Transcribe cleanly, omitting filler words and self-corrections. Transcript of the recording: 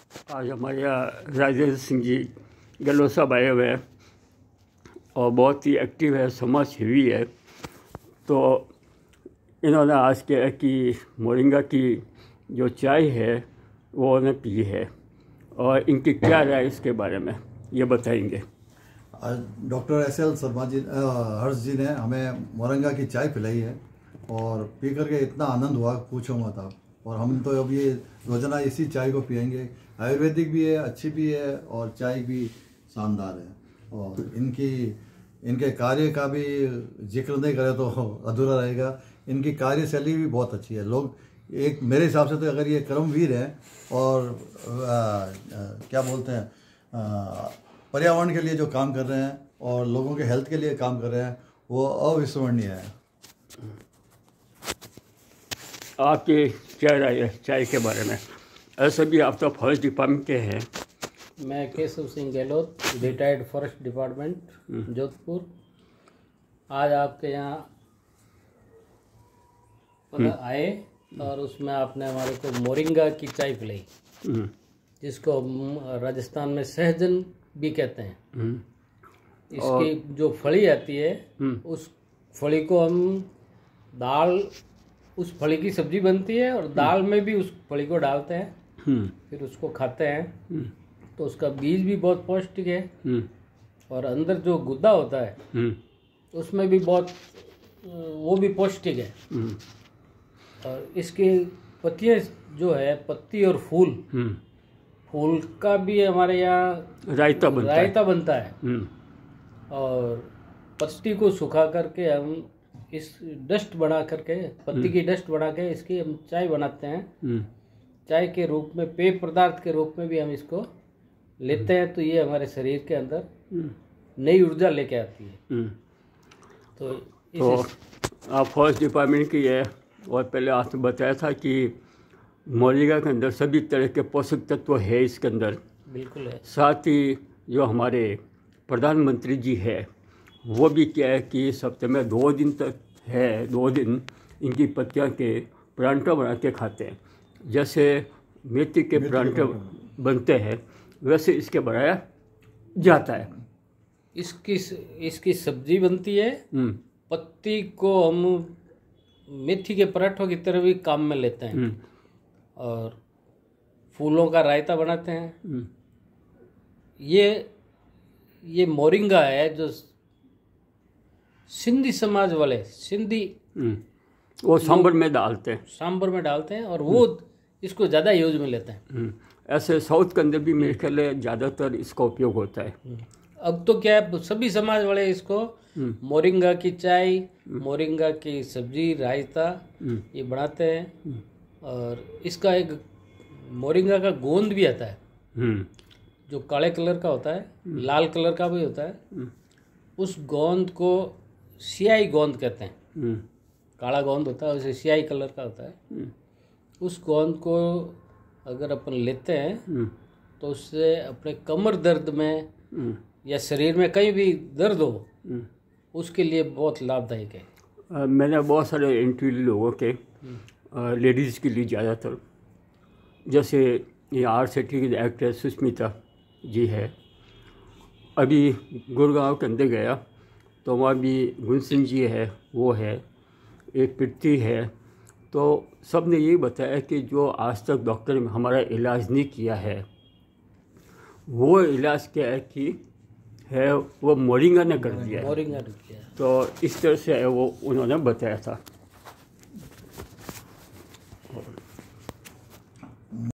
आज हमारे यहाँ राजेंद्र सिंह जी गहलोत साहब आए हुए हैं और बहुत ही एक्टिव है, समाज सेवी है। तो इन्होंने आज कहा कि मोरिंगा की जो चाय है वो उन्हें पी है और इनकी क्या राय इसके बारे में ये बताएंगे। आज डॉक्टर SL शर्मा जी हर्ष जी ने हमें मोरिंगा की चाय पिलाई है और पी करके इतना आनंद हुआ पूछो मत आप। और हम तो अब ये रोजाना इसी चाय को पियेंगे। आयुर्वेदिक भी है, अच्छी भी है और चाय भी शानदार है। और इनके कार्य का भी जिक्र नहीं करें तो अधूरा रहेगा। इनकी कार्यशैली भी बहुत अच्छी है। लोग एक मेरे हिसाब से तो अगर ये कर्मवीर हैं और क्या बोलते हैं पर्यावरण के लिए जो काम कर रहे हैं और लोगों के हेल्थ के लिए काम कर रहे हैं वो अविस्मरणीय है। आपकी क्या राय है चाय के बारे में? ऐसे भी आप तो फॉरेस्ट डिपार्टमेंट के हैं। मैं Keshav Singh Gehlot, retired forest department Jodhpur. आज आपके यहाँ आए और उसमें आपने हमारे को मोरिंगा की चाय पिलाई, जिसको हम राजस्थान में सहजन भी कहते हैं। इसकी जो फली आती है उस फली को हम दाल, उस फली की सब्जी बनती है और दाल में भी उस फली को डालते हैं, फिर उसको खाते हैं। तो उसका बीज भी बहुत पौष्टिक है और अंदर जो गुद्दा होता है उसमें भी बहुत वो भी पौष्टिक है। और इसकी पत्तियाँ जो है, पत्ती और फूल का भी हमारे यहाँ रायता बनता है। और पत्ती को सुखा करके हम इस डस्ट बना करके, पत्ती की डस्ट बना के इसकी हम चाय बनाते हैं। चाय के रूप में, पेय पदार्थ के रूप में भी हम इसको लेते हैं। तो ये हमारे शरीर के अंदर नई ऊर्जा लेके आती है। तो आप फॉरेस्ट डिपार्टमेंट की है और पहले आपने बताया था कि मोरिंगा के अंदर सभी तरह के पोषक तत्व है इसके अंदर। बिल्कुल है। साथ ही जो हमारे प्रधानमंत्री जी है वो भी क्या है कि इस हफ्ते में 2 दिन तक है, 2 दिन इनकी पत्तियां के परांठा बना के खाते हैं। जैसे मेथी के परांठे बनते हैं वैसे इसके बनाया जाता है। इसकी सब्जी बनती है। पत्ती को हम मेथी के पराठों की तरह भी काम में लेते हैं और फूलों का रायता बनाते हैं। ये मोरिंगा है जो सिंधी समाज वाले वो सांभर में डालते हैं और वो इसको ज़्यादा यूज में लेते हैं। ऐसे साउथ के अंदर भी मेरे ख्याल ज़्यादातर इसका उपयोग होता है। अब तो क्या है, सभी समाज वाले इसको मोरिंगा की चाय, मोरिंगा की सब्जी, रायता ये बनाते हैं। और इसका एक मोरिंगा का गोंद भी आता है जो काले कलर का होता है, लाल कलर का भी होता है। उस गोंद को सियाई गोंद कहते हैं। काला गोंद होता है, उसे सियाई कलर का होता है। उस गोंद को अगर अपन लेते हैं तो उससे अपने कमर दर्द में या शरीर में कहीं भी दर्द हो उसके लिए बहुत लाभदायक है। मैंने बहुत सारे इंटरव्यू लोगों के लेडीज़ के लिए ज़्यादातर, जैसे ये RCT की एक्ट्रेस सुष्मिता जी है, अभी गुड़गांव के अंदर गया तो वहाँ भी गुलशन जी है, वो है, एक प्रीति है। तो सब ने यही बताया कि जो आज तक डॉक्टर ने हमारा इलाज नहीं किया है वो इलाज क्या है कि है वो मोरिंगा ने कर दिया। मोरिंगा ने किया। तो इस तरह से वो उन्होंने बताया था।